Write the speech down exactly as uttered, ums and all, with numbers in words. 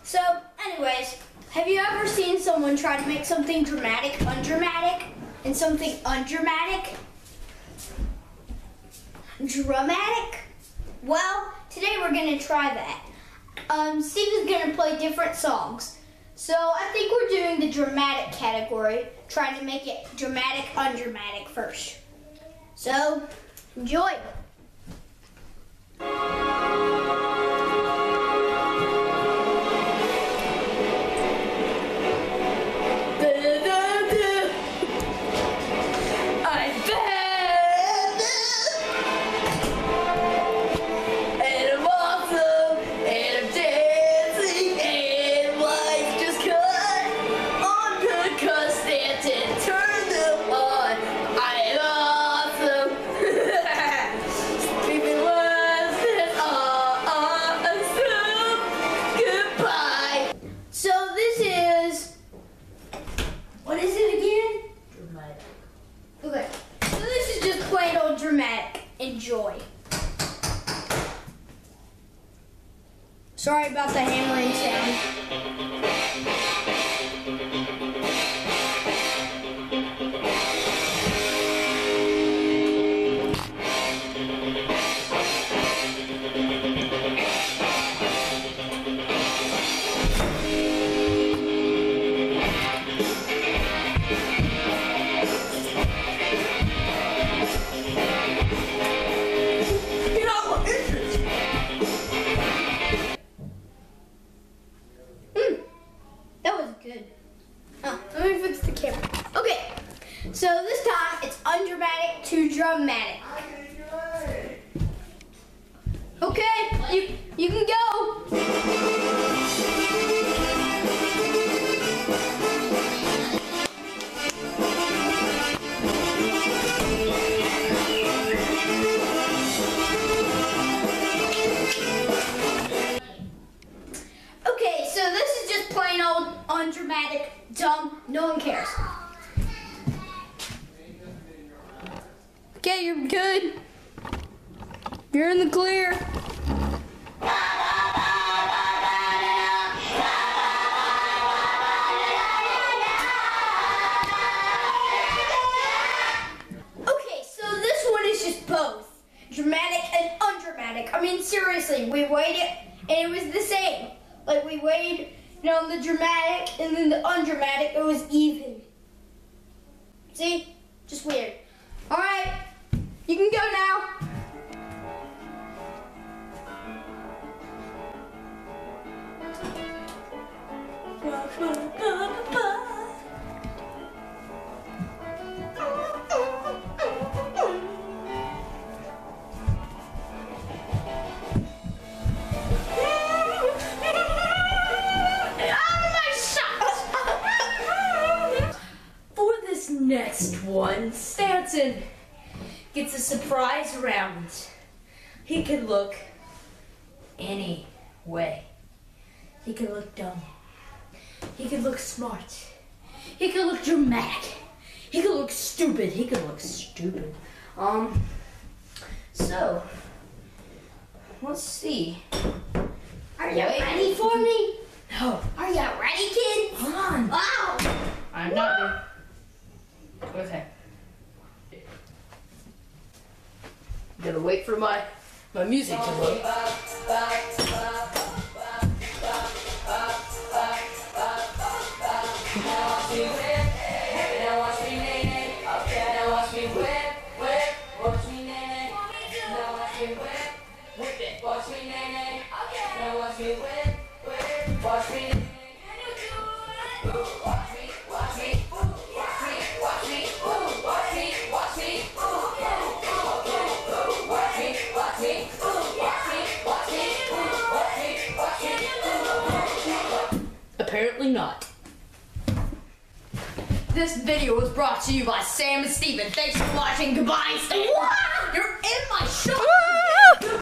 So, anyways, have you ever seen someone try to make something dramatic undramatic and something undramatic dramatic? Well, today we're gonna try that. Um, Steve is gonna play different songs. So I think we're doing the dramatic category, trying to make it dramatic undramatic first. So, enjoy. Okay, so this is just plain old dramatic. Enjoy. Sorry about the hammering sound. Good. Oh, let me fix the camera. Okay, so this time it's undramatic to dramatic. Okay, you you can go. Okay, so this is just plain old undramatic, dumb, no one cares. Okay, you're good. You're in the clear. Okay, so this one is just both dramatic and undramatic. I mean, seriously, we waited and it was the same. Like, we waited, you know, the dramatic and then the undramatic, it was even. See? Just weird. All right, you can go now. Next one, Stanton gets a surprise round. He can look any way. He can look dumb. He can look smart. He can look dramatic. He can look stupid. He can look stupid. Um, so, let's see. Are you ready for me? No. Are you ready, kids? Hold on. Wow. I'm not there. Okay. Gotta wait for my my music to load. Apparently not. This video was brought to you by Sam and Steven. Thanks for watching. Goodbye, Steve. You're in my shot.